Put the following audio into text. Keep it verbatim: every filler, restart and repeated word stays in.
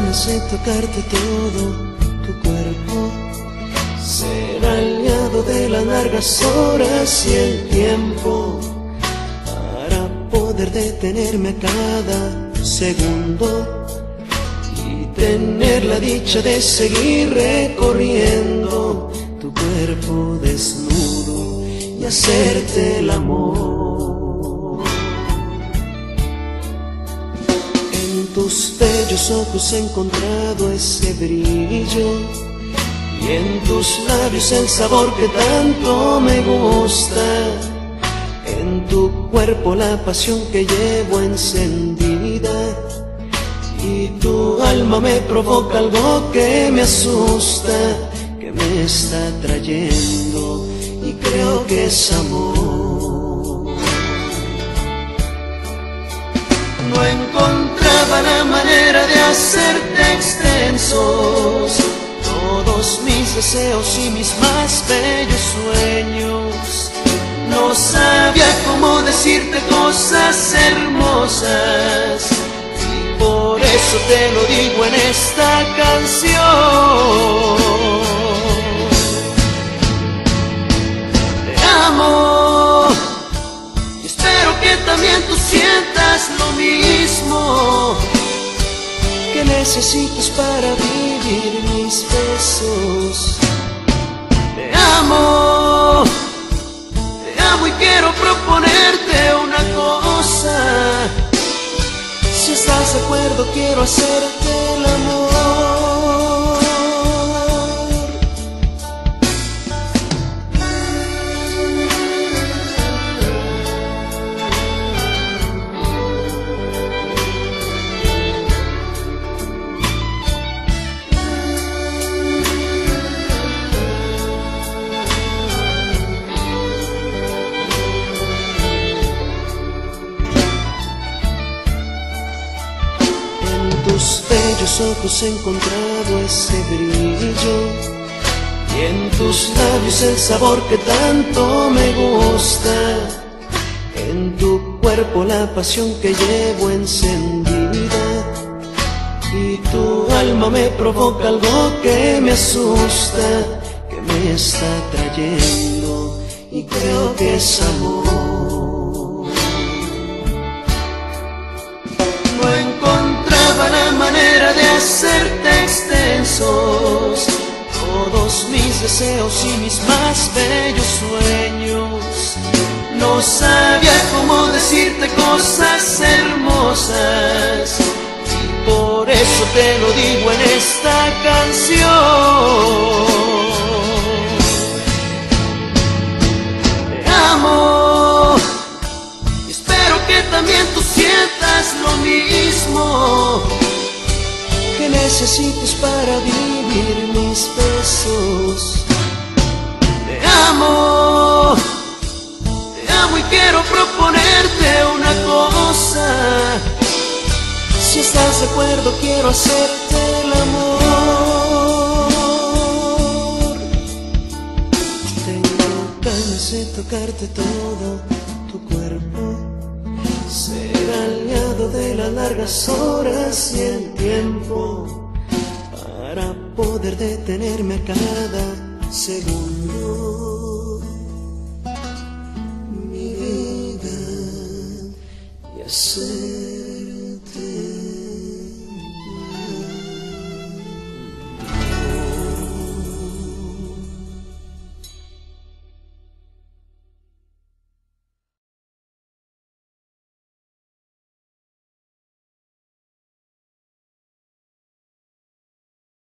ganas de tocarte todo tu cuerpo, ser aliado de las largas horas y el tiempo, para poder detenerme a cada segundo y tener la dicha de seguir recorriendo tu cuerpo desnudo y hacerte el amor. En tus bellos ojos he encontrado ese brillo y en tus labios el sabor que tanto me gusta. En tu cuerpo la pasión que llevo encendida y tu alma me provoca algo que me asusta, que me está trayendo y creo que es amor. No encontraba la manera de hacerte extensos todos mis deseos y mis más bellos sueños. No sabía cómo decirte cosas hermosas y por eso te lo digo en esta canción. Te amo y espero que también tú sientas lo mismo, que necesitas para vivir mis besos. Te amo, te amo y quiero proponerte una cosa. Si estás de acuerdo quiero hacerte el amor. En tus bellos ojos he encontrado ese brillo y en tus labios el sabor que tanto me gusta. En tu cuerpo la pasión que llevo encendida y tu alma me provoca algo que me asusta, que me está trayendo y creo que es amor. No encontraba la manera de hacerte extensos todos mis deseos y mis más bellos sueños. No sabía cómo decirte cosas hermosas y por eso te lo digo en esta canción. Te amo y espero que también tú sientas lo mismo, que necesites para vivir mis besos. Te amo, te amo y quiero proponerte una cosa. Si estás de acuerdo quiero hacerte el amor. Tengo ganas de tocarte todo tu cuerpo, ser aliado de las largas horas y el tiempo, para poder detenerme a cada segundo. Mi vida, y hacer